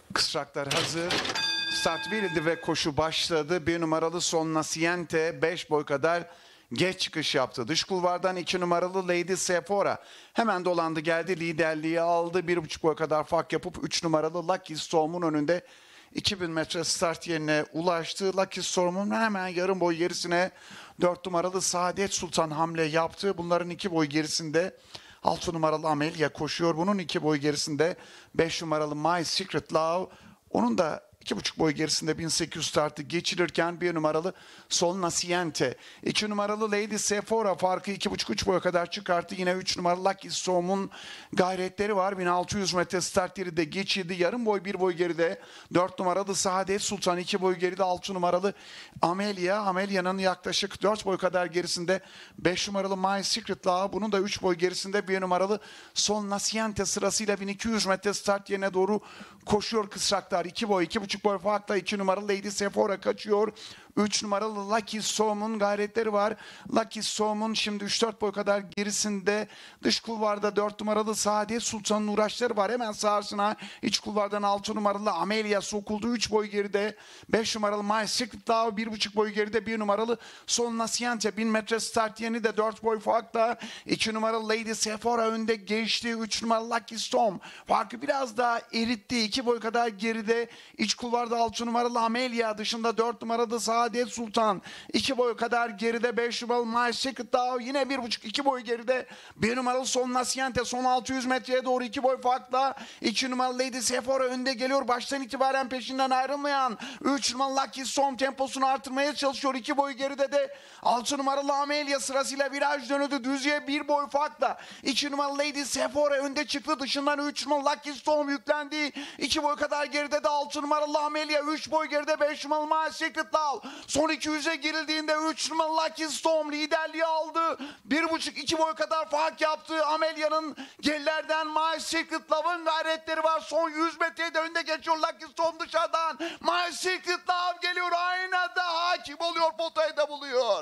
Kısraklar hazır. Start verildi ve koşu başladı. 1 numaralı Son Naciente 5 boy kadar geç çıkış yaptı. Dış kulvardan 2 numaralı Lady Sephora hemen dolandı geldi. Liderliği aldı. 1,5 boy kadar fark yapıp 3 numaralı Lucky Storm'un önünde 2000 metre start yerine ulaştı. Lucky Storm'un hemen yarım boy gerisine 4 numaralı Saadet Sultan hamle yaptı. Bunların 2 boy gerisinde 6 numaralı Amelia koşuyor. Bunun 2 boy gerisinde 5 numaralı My Secret Love. Onun da 2,5 boy gerisinde 1800 startı geçirirken 1 numaralı Son Naciente. 2 numaralı Lady Sephora farkı 2,5-3 boya kadar çıkarttı. Yine 3 numaralı Lucky Storm'un gayretleri var. 1600 metre start yeri de geçirdi. Yarım boy 1 boy geride 4 numaralı Saadet Sultan, 2 boy geride 6 numaralı Amelia. Amelia'nın yaklaşık 4 boy kadar gerisinde 5 numaralı My Secret Love. Bunun da 3 boy gerisinde 1 numaralı Son Naciente sırasıyla 1200 metre start yerine doğru koşuyor kısraklar. 2 boy 2,5 boy farkla 2 numaralı Lady Sephora kaçıyor. 3 numaralı Lucky Storm'un gayretleri var. Lucky Storm'un şimdi 3-4 boy kadar gerisinde dış kulvarda 4 numaralı Saadet Sultan'ın uğraşları var. Hemen sağısına iç kulvardan 6 numaralı Amelia sokuldu. 3 boy geride 5 numaralı My Secret Love, 1,5 boy geride 1 numaralı Son Naciente. 1000 metre start yeni de 4 boy farkla 2 numaralı Lady Sephora önde geçti. 3 numaralı Lucky Storm farkı biraz daha eritti. 2 boy kadar geride iç kulvarda 6 numaralı Amelia, dışında 4 numaralı Saadet Sultan. 2 boy kadar geride 5 numaralı My Secret Love, yine 1,5-2 boy geride 1 numaralı Son Naciente. Son 600 metreye doğru 2 boy farkla 2 numaralı Lady Sephora önde geliyor. Baştan itibaren peşinden ayrılmayan 3 numaralı Lucky Storm temposunu artırmaya çalışıyor. 2 boy geride de 6 numaralı Amelia sırasıyla viraj dönüldü. Düzlüğe 1 boy farkla 2 numaralı Lady Sephora önde çıktı. Dışından 3 numaralı Lucky Storm yüklendi. 2 boy kadar geride de 6 numaralı Amelia, 3 boy geride 5 numaralı My Secret Love. Son 200'e girildiğinde 3 numaralı Lucky Storm liderliği aldı. 1,5-2 boy kadar fark yaptı. Amelia'nın gerilerden My Secret Love'ın gayretleri var. Son 100 metreye de önde geçiyor Lucky Storm dışarıdan. My Secret Love geliyor, aynada hakim oluyor, potayı da buluyor.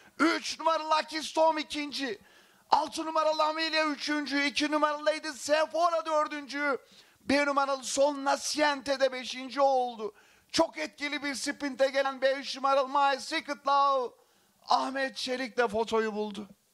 3 numaralı Lucky Storm ikinci. 6 numaralı Amelia üçüncü. 2 numaralı Lady Sephora dördüncü. 1 numaralı Son Naciente de 5. oldu. Çok etkili bir sprinte gelen 5 numaralı My Secret Love Ahmet Çelik de fotoyu buldu.